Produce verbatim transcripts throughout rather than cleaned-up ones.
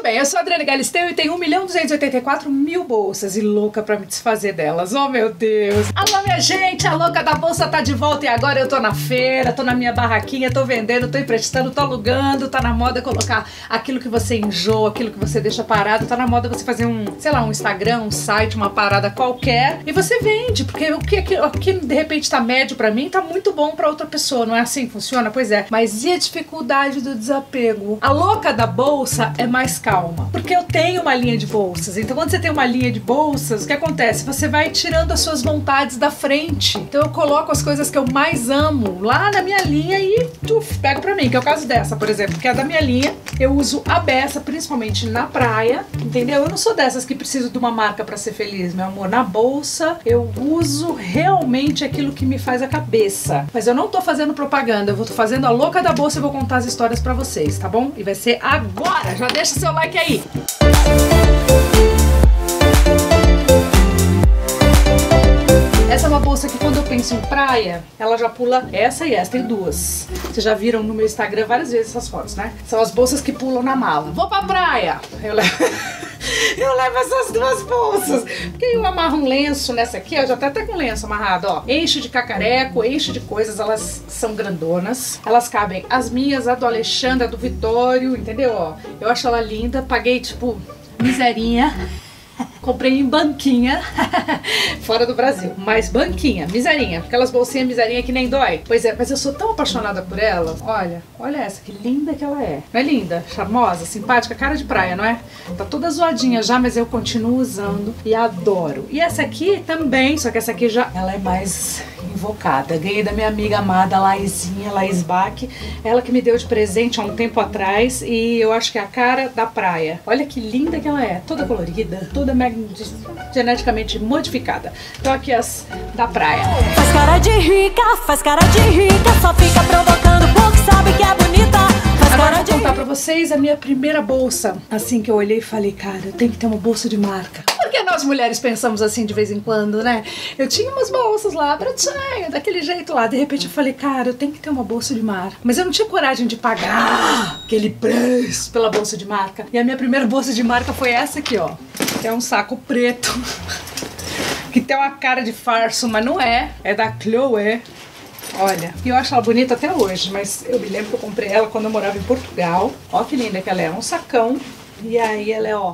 bem, eu sou a Adriane Galisteu e tenho um milhão duzentos e oitenta e quatro mil bolsas e louca pra me desfazer delas. Oh, meu Deus. Alô, minha gente, a louca da bolsa tá de volta e agora eu tô na feira, tô na minha barraquinha, tô vendendo, tô emprestando, tô alugando. Tá na moda colocar aquilo que você enjoa, aquilo que você deixa parado. Tá na moda você fazer um, sei lá, um Instagram, um site, uma parada qualquer e você vende, porque o que, o que de repente tá médio pra mim tá muito bom pra outra pessoa. Não é assim que funciona? Pois é. Mas e a dificuldade do desapego? A louca da bolsa é mais calma, porque eu tenho uma linha de bolsas. Então quando você tem uma linha de bolsas, o que acontece? Você vai tirando as suas vontades da frente. Então eu coloco as coisas que eu mais amo lá na minha linha e tuf, pego pra mim, que é o caso dessa, por exemplo, que é da minha linha. Eu uso a beça, principalmente na praia, entendeu? Eu não sou dessas que preciso de uma marca pra ser feliz, meu amor. Na bolsa eu uso realmente aquilo que me faz a cabeça. Mas eu não tô fazendo propaganda, eu vou tô fazendo a louca da bolsa e vou contar as histórias pra vocês, tá bom? E vai ser agora! Já deixa seu like aí! Essa é uma bolsa que quando eu penso em praia, ela já pula essa e essa, tem duas. Vocês já viram no meu Instagram várias vezes essas fotos, né? São as bolsas que pulam na mala. Vou pra praia! Eu levo, eu levo essas duas bolsas. Porque eu amarro um lenço nessa aqui, ó, já tá até com lenço amarrado, ó. Encho de cacareco, encho de coisas, elas são grandonas. Elas cabem as minhas, a do Alexandre, a do Vitório, entendeu? Ó, eu acho ela linda, paguei tipo miserinha. Comprei em banquinha, fora do Brasil, mas banquinha, miserinha, aquelas bolsinhas miserinha que nem dói. Pois é, mas eu sou tão apaixonada por ela. Olha, olha essa, que linda que ela é. Não é linda? Charmosa, simpática, cara de praia, não é? Tá toda zoadinha já, mas eu continuo usando e adoro. E essa aqui também, só que essa aqui já, ela é mais invocada. Ganhei da minha amiga amada Laizinha, Lais Bach, ela que me deu de presente há um tempo atrás e eu acho que é a cara da praia. Olha que linda que ela é, toda colorida, toda mega geneticamente modificada. Então aqui as da praia. Faz cara de rica, faz cara de rica, só fica provocando porque sabe que é bonita. Faz Agora cara eu de vou contar pra vocês a minha primeira bolsa. Assim que eu olhei e falei, cara, eu tenho que ter uma bolsa de marca. Porque nós mulheres pensamos assim de vez em quando, né? Eu tinha umas bolsas lá, baratinha, daquele jeito lá. De repente eu falei, cara, eu tenho que ter uma bolsa de marca. Mas eu não tinha coragem de pagar aquele preço pela bolsa de marca. E a minha primeira bolsa de marca foi essa aqui, ó. Que é um saco preto. Que tem uma cara de farso, mas não é. É da Chloé. Olha, e eu acho ela bonita até hoje, mas eu me lembro que eu comprei ela quando eu morava em Portugal. Ó que linda que ela é, um sacão. E aí ela é, ó,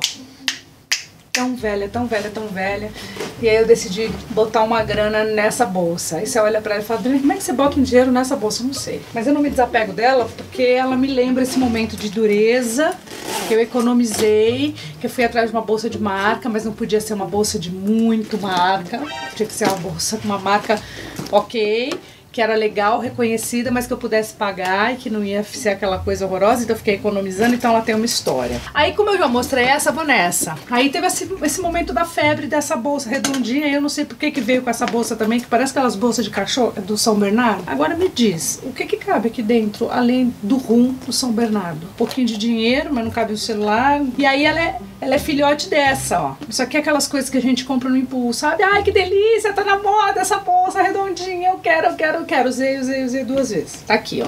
tão velha, tão velha, tão velha. E aí eu decidi botar uma grana nessa bolsa. Aí você olha pra ela e fala, como é que você bota um dinheiro nessa bolsa? Eu não sei. Mas eu não me desapego dela porque ela me lembra esse momento de dureza, que eu economizei, que eu fui atrás de uma bolsa de marca, mas não podia ser uma bolsa de muito marca. Tinha que ser uma bolsa com uma marca ok, que era legal, reconhecida, mas que eu pudesse pagar e que não ia ser aquela coisa horrorosa, então eu fiquei economizando, então ela tem uma história. Aí como eu já mostrei essa, vou nessa. Aí teve esse, esse momento da febre dessa bolsa redondinha, e eu não sei por que que veio com essa bolsa também, que parece aquelas bolsas de cachorro do São Bernardo. Agora me diz, o que que cabe aqui dentro, além do rum do São Bernardo? Um pouquinho de dinheiro, mas não cabe o celular. E aí ela é, ela é filhote dessa, ó. Isso aqui é aquelas coisas que a gente compra no impulso, sabe? Ai, que delícia, tá na moda essa bolsa redondinha, eu quero, eu quero, eu quero. Usei, usei, usei duas vezes. Tá aqui, ó.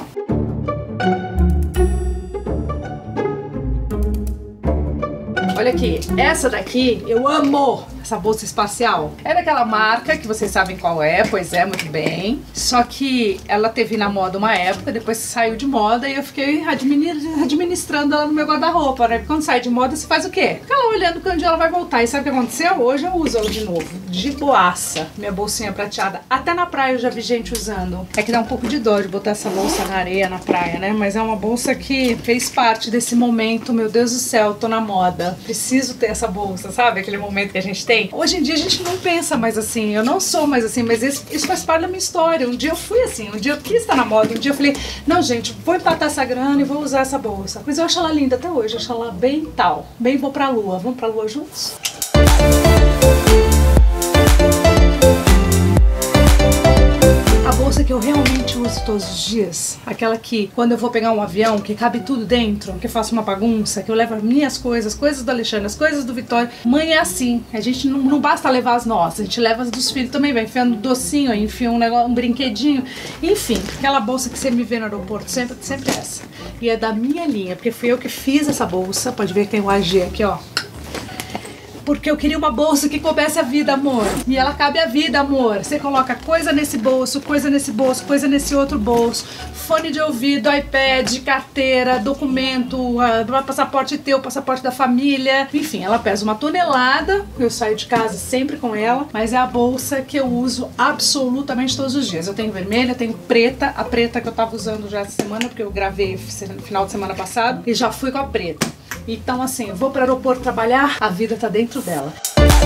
Olha aqui, essa daqui eu amo. Essa bolsa espacial é daquela marca que vocês sabem qual é, pois é, muito bem. Só que ela teve na moda uma época, depois saiu de moda e eu fiquei administrando ela no meu guarda-roupa, né? Porque quando sai de moda, você faz o quê? Fica lá olhando que um dia ela vai voltar. E sabe o que aconteceu? Hoje eu uso ela de novo. De boaça, minha bolsinha prateada. Até na praia eu já vi gente usando. É que dá um pouco de dó de botar essa bolsa na areia, na praia, né? Mas é uma bolsa que fez parte desse momento, meu Deus do céu, tô na moda. Preciso ter essa bolsa, sabe? Aquele momento que a gente tem. Hoje em dia a gente não pensa mais assim, eu não sou mais assim, mas isso, isso faz parte da minha história. Um dia eu fui assim, um dia eu quis estar na moda, um dia eu falei, não gente, vou empatar essa grana e vou usar essa bolsa. Mas eu acho ela linda até hoje, eu acho ela bem tal, bem vou pra lua. Vamos pra lua juntos? A bolsa bolsa que eu realmente uso todos os dias, aquela que quando eu vou pegar um avião, que cabe tudo dentro, que eu faço uma bagunça, que eu levo as minhas coisas, coisas do Alexandre, as coisas do Vitório. Mãe é assim, a gente não, não basta levar as nossas, a gente leva as dos filhos também, vai enfiando um docinho, enfia um, negócio, um brinquedinho, enfim, aquela bolsa que você me vê no aeroporto, sempre, sempre é essa. E é da minha linha, porque fui eu que fiz essa bolsa, pode ver que tem o A G aqui, ó. Porque eu queria uma bolsa que coubesse a vida, amor. E ela cabe a vida, amor. Você coloca coisa nesse bolso, coisa nesse bolso, coisa nesse outro bolso. Fone de ouvido, iPad, carteira, documento, uh, passaporte teu, passaporte da família. Enfim, ela pesa uma tonelada. Eu saio de casa sempre com ela. Mas é a bolsa que eu uso absolutamente todos os dias. Eu tenho vermelha, eu tenho preta. A preta que eu tava usando já essa semana, porque eu gravei no final de semana passado. E já fui com a preta. Então, assim, eu vou para o aeroporto trabalhar, a vida tá dentro dela.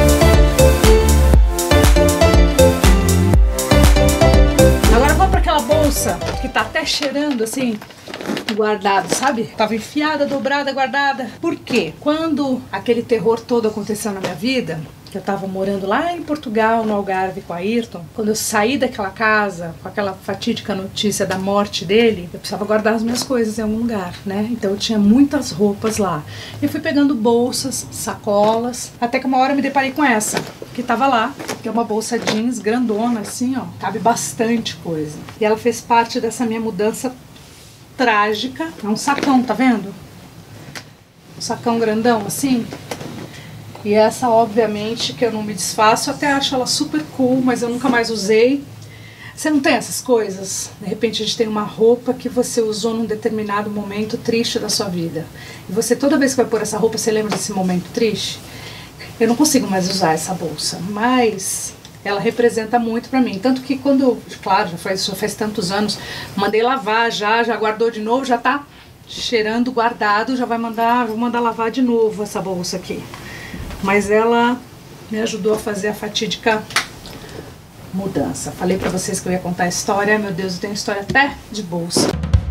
Agora eu vou para aquela bolsa que tá até cheirando, assim, guardado, sabe? Tava enfiada, dobrada, guardada. Por quê? Quando aquele terror todo aconteceu na minha vida, que eu tava morando lá em Portugal, no Algarve, com a Ayrton, quando eu saí daquela casa, com aquela fatídica notícia da morte dele, eu precisava guardar as minhas coisas em algum lugar, né? Então eu tinha muitas roupas lá. Eu fui pegando bolsas, sacolas, até que uma hora eu me deparei com essa, que tava lá, que é uma bolsa jeans grandona, assim, ó, cabe bastante coisa. E ela fez parte dessa minha mudança trágica. É um sacão, tá vendo? Um sacão grandão, assim. E essa, obviamente, que eu não me desfaço, eu até acho ela super cool, mas eu nunca mais usei. Você não tem essas coisas? De repente a gente tem uma roupa que você usou num determinado momento triste da sua vida. E você, toda vez que vai pôr essa roupa, você lembra desse momento triste? Eu não consigo mais usar essa bolsa, mas ela representa muito pra mim. Tanto que quando, claro, já faz, já faz tantos anos, mandei lavar já, já guardou de novo, já tá cheirando guardado, já vai mandar, vou mandar lavar de novo essa bolsa aqui. Mas ela me ajudou a fazer a fatídica mudança. Falei pra vocês que eu ia contar a história. Meu Deus, eu tenho história até de bolsa.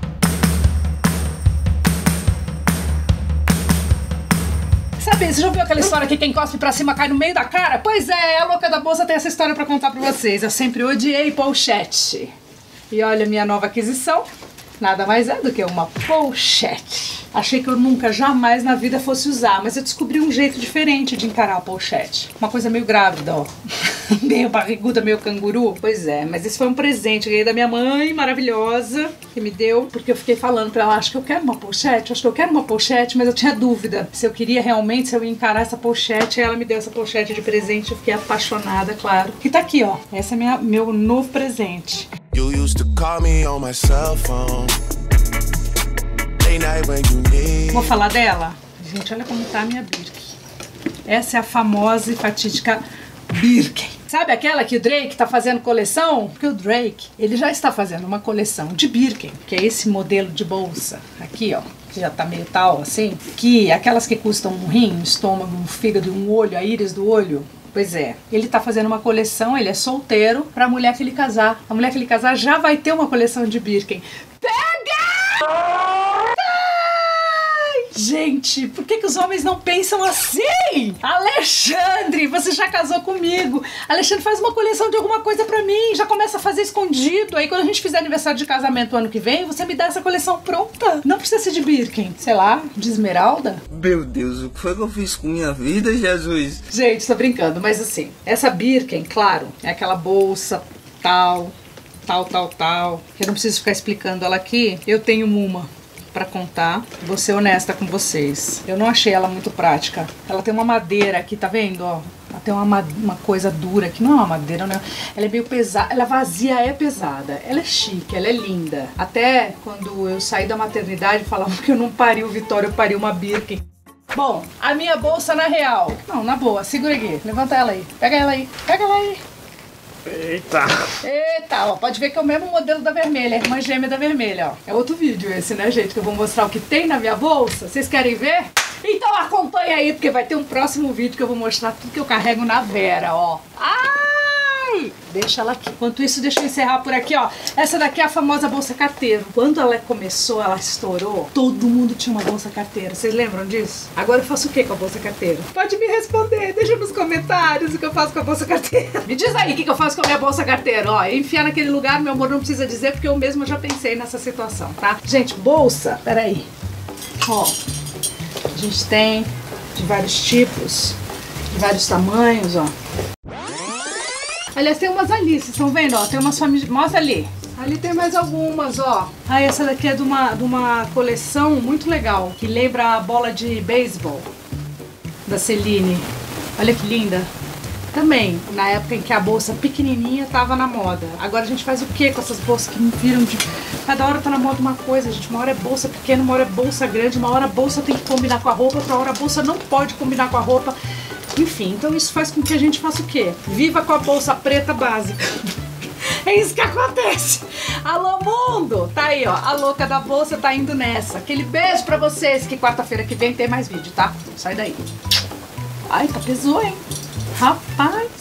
Sabe, você já ouviu aquela história que quem cospe pra cima cai no meio da cara? Pois é, a louca da bolsa tem essa história pra contar pra vocês. Eu sempre odiei pochete. E olha, minha nova aquisição nada mais é do que uma pochete. Achei que eu nunca, jamais na vida fosse usar, mas eu descobri um jeito diferente de encarar a pochete. Uma coisa meio grávida, ó. Meio barriguda, meio canguru. Pois é, mas esse foi um presente que eu ganhei da minha mãe, maravilhosa, que me deu, porque eu fiquei falando pra ela, acho que eu quero uma pochete, acho que eu quero uma pochete, mas eu tinha dúvida se eu queria realmente, se eu ia encarar essa pochete. E ela me deu essa pochete de presente, eu fiquei apaixonada, claro. E tá aqui, ó. Esse é minha, meu novo presente. You used to call me on my cell phone. Vou falar dela? Gente, olha como tá a minha Birkin. Essa é a famosa e fatídica Birkin. Sabe aquela que o Drake tá fazendo coleção? Porque o Drake, ele já está fazendo uma coleção de Birkin, que é esse modelo de bolsa. Aqui, ó, que já tá meio tal, assim. Que aquelas que custam um rim, um estômago, um fígado, um olho, a íris do olho. Pois é, ele tá fazendo uma coleção, ele é solteiro, pra mulher que ele casar. A mulher que ele casar já vai ter uma coleção de Birkin. Pega! Gente, por que que os homens não pensam assim? Alexandre, você já casou comigo. Alexandre, faz uma coleção de alguma coisa pra mim. Já começa a fazer escondido. Aí quando a gente fizer aniversário de casamento ano que vem, você me dá essa coleção pronta. Não precisa ser de Birkin. Sei lá, de esmeralda. Meu Deus, o que foi que eu fiz com minha vida, Jesus? Gente, tô brincando, mas assim, essa Birkin, claro, é aquela bolsa tal, tal, tal, tal. Eu não preciso ficar explicando ela aqui. Eu tenho uma pra contar, vou ser honesta com vocês. Eu não achei ela muito prática. Ela tem uma madeira aqui, tá vendo, ó? Ela tem uma, uma coisa dura aqui, não é uma madeira, não. Ela é meio pesada, ela vazia é pesada. Ela é chique, ela é linda. Até quando eu saí da maternidade, falavam que eu não pari o Vitório, eu pari uma Birkin. Bom, a minha bolsa na real. Não, na boa, segura aqui. Levanta ela aí. Pega ela aí. Pega ela aí. Eita! Eita, ó, pode ver que é o mesmo modelo da vermelha, a irmã gêmea da vermelha, ó. É outro vídeo esse, né, gente, que eu vou mostrar o que tem na minha bolsa. Vocês querem ver? Então acompanha aí, porque vai ter um próximo vídeo que eu vou mostrar tudo que eu carrego na Vera, ó. Ai! deixa ela aqui. Enquanto isso, deixa eu encerrar por aqui, ó. Essa daqui é a famosa bolsa carteiro. Quando ela começou, ela estourou, todo mundo tinha uma bolsa carteiro. Vocês lembram disso? Agora eu faço o que com a bolsa carteiro? Pode me responder, deixa nos comentários o que eu faço com a bolsa carteiro. Me diz aí o que eu faço com a minha bolsa carteiro, ó. Enfiar naquele lugar, meu amor, não precisa dizer, porque eu mesma já pensei nessa situação, tá? Gente, bolsa, peraí. Ó, a gente tem de vários tipos, de vários tamanhos, ó. Aliás, tem umas ali, vocês estão vendo, ó, tem umas famílias, mostra ali. Ali tem mais algumas, ó. Ah, essa daqui é de uma, de uma coleção muito legal, que lembra a bola de beisebol da Celine. Olha que linda. Também, na época em que a bolsa pequenininha tava na moda. Agora a gente faz o que com essas bolsas que não viram de... Cada hora tá na moda uma coisa, gente. Uma hora é bolsa pequena, uma hora é bolsa grande, uma hora a bolsa tem que combinar com a roupa, outra hora a bolsa não pode combinar com a roupa. Enfim, então isso faz com que a gente faça o quê? Viva com a bolsa preta básica. É isso que acontece. Alô, mundo! Tá aí, ó. A louca da bolsa tá indo nessa. Aquele beijo pra vocês, que quarta-feira que vem tem mais vídeo, tá? Sai daí. Ai, tá pesou, hein? Rapaz!